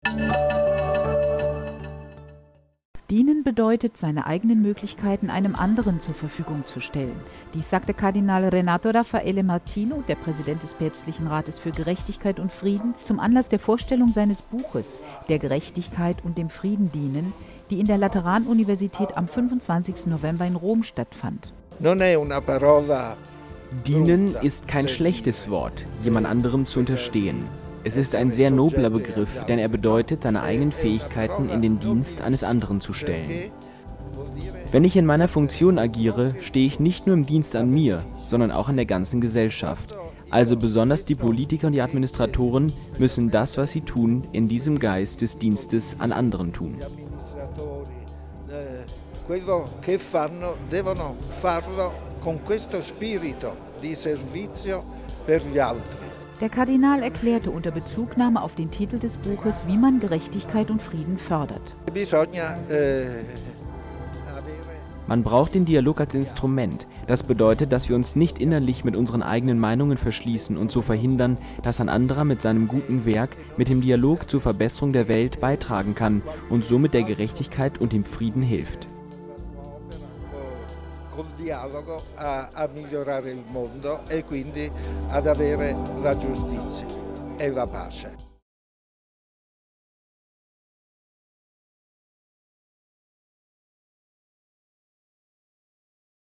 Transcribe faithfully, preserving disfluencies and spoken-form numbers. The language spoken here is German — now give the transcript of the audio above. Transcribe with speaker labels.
Speaker 1: Dienen bedeutet, seine eigenen Möglichkeiten einem anderen zur Verfügung zu stellen. Dies sagte Kardinal Renato Raffaele Martino, der Präsident des Päpstlichen Rates für Gerechtigkeit und Frieden, zum Anlass der Vorstellung seines Buches »Der Gerechtigkeit und dem Frieden dienen«, die in der Lateranuniversität am fünfundzwanzigsten November in Rom stattfand.
Speaker 2: Dienen ist kein schlechtes Wort, jemand anderem zu unterstehen. Es ist ein sehr nobler Begriff, denn er bedeutet, seine eigenen Fähigkeiten in den Dienst eines anderen zu stellen. Wenn ich in meiner Funktion agiere, stehe ich nicht nur im Dienst an mir, sondern auch an der ganzen Gesellschaft. Also besonders die Politiker und die Administratoren müssen das, was sie tun, in diesem Geist des Dienstes an anderen tun.
Speaker 3: Quello che fanno devono farlo con questo spirito di servizio per gli altri.
Speaker 1: Der Kardinal erklärte unter Bezugnahme auf den Titel des Buches, wie man Gerechtigkeit und Frieden fördert.
Speaker 2: Man braucht den Dialog als Instrument. Das bedeutet, dass wir uns nicht innerlich mit unseren eigenen Meinungen verschließen und so verhindern, dass ein anderer mit seinem guten Werk, mit dem Dialog zur Verbesserung der Welt beitragen kann und somit der Gerechtigkeit und dem Frieden hilft.
Speaker 3: Col dialogo a, a migliorare il mondo e quindi ad avere la giustizia e la pace.